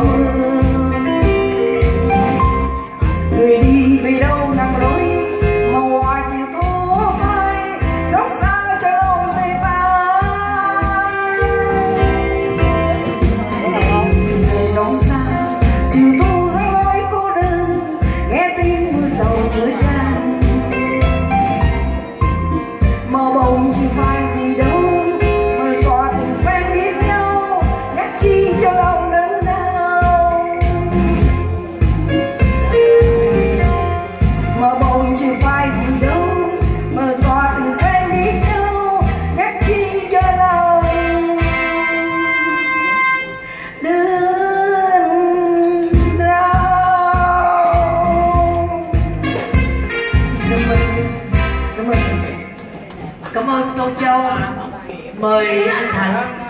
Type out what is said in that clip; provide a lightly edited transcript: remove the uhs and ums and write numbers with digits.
người đi về đâu nắng lối màu hoa chiều thu phai xót xa cho lòng người ta. Người đón xa chiều thu giăng lối cô đơn nghe tin mưa dầu chứa tràn mơ bồng chỉ phai vì đâu mơ xóa tình quen biết nhau nhắc chi cho lòng đớn đau. Mơ bồng chỉ phai vì đâu mơ xóa tình quen biết nhau nhắc chi cho lòng đớn đau. Cảm ơn Tô Châu. Mời anh Thành.